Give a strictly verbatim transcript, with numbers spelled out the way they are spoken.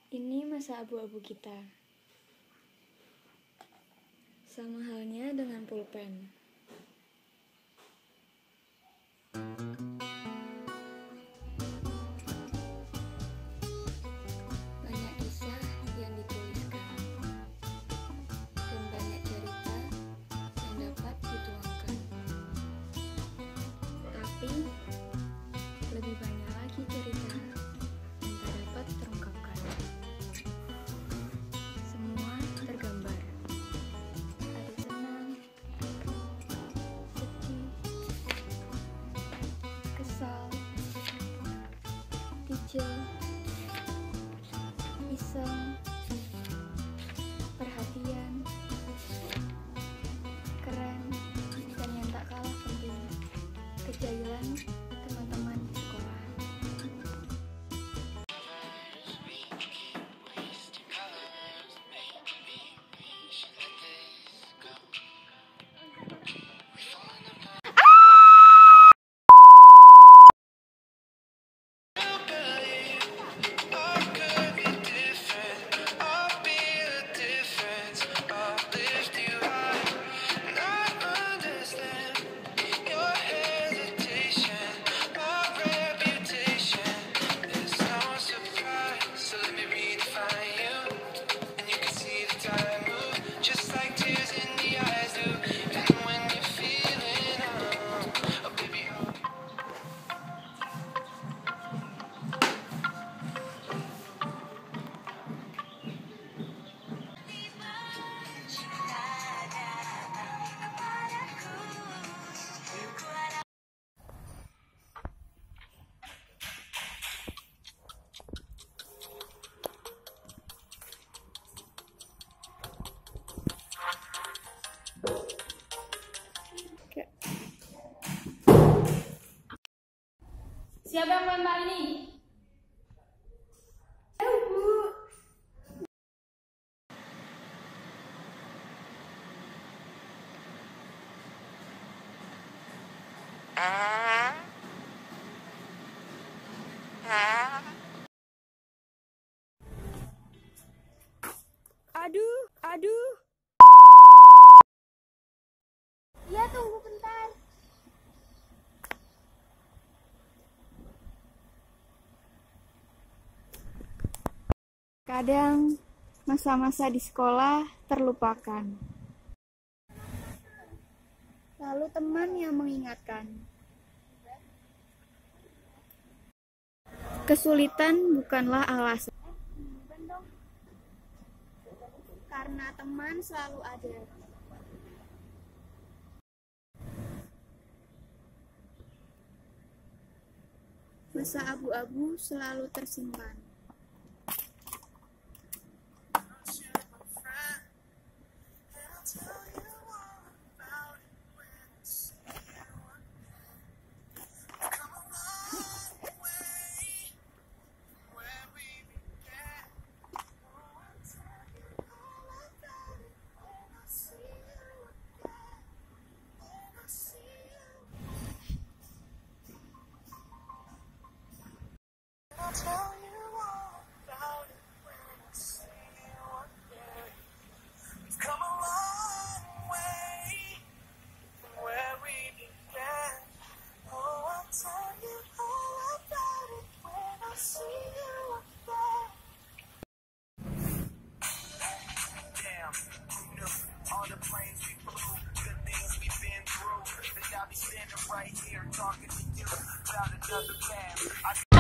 Ini masa abu-abu kita. Sama halnya dengan pulpen. Banyak kisah yang dituliskan dan banyak cerita yang dapat dituangkan. Tapi lebih banyak lagi cerita yang tak dapat terungkapkan. Semua tergambar. Ada senang, sedih, kesal, kicau, iseng, perhatian, keren, dan yang tak kalah penting, kejayaan teman-teman di sekolah. Siapa yang melempar ini? Aduh, Bu. Aduh, aduh. Ya, tunggu bentar. Kadang masa-masa di sekolah terlupakan. Lalu teman yang mengingatkan. Kesulitan bukanlah alasan. Karena teman selalu ada. Masa abu-abu selalu tersimpan. All the planes we flew, the things we've been through, that I'll be standing right here talking to you about another path. I